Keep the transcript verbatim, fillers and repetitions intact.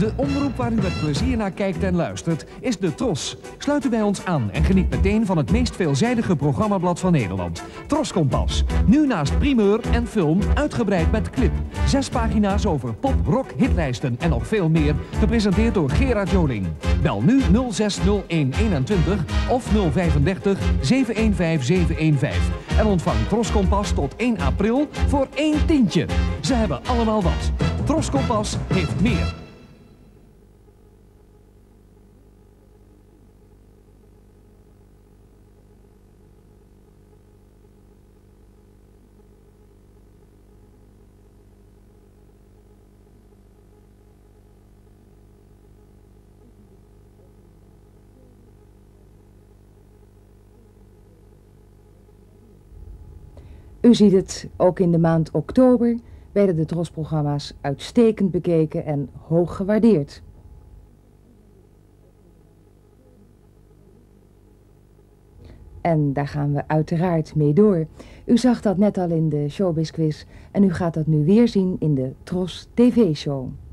De omroep waar u met plezier naar kijkt en luistert is de Tros. Sluit u bij ons aan en geniet meteen van het meest veelzijdige programmablad van Nederland. Tros Kompas. Nu naast primeur en film uitgebreid met clip. Zes pagina's over pop, rock, hitlijsten en nog veel meer. Gepresenteerd door Gerard Joling. Bel nu nul zes nul een eenentwintig of nul vijfendertig zevenhonderdvijftien zevenhonderdvijftien. En ontvang Tros Kompas tot één april voor één tientje. Ze hebben allemaal wat. Tros Kompas heeft meer. U ziet het, ook in de maand oktober werden de Tros-programma's uitstekend bekeken en hoog gewaardeerd. En daar gaan we uiteraard mee door. U zag dat net al in de Showbiz Quiz en u gaat dat nu weer zien in de Tros T V-show.